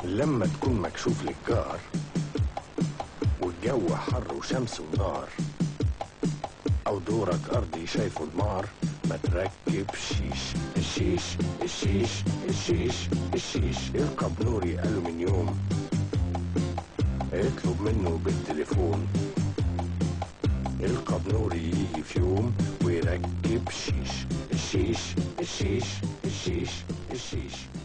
لما تكون مكشوف للجار والجو حر وشمس ونار، او دورك ارضي شايفه دمار، ما تركب شيش. الشيش الشيش الشيش الشيش اركب نوري الومنيوم، اطلب منه بالتليفون، اركب نوري يجي في يوم ويركب شيش. الشيش الشيش الشيش الشيش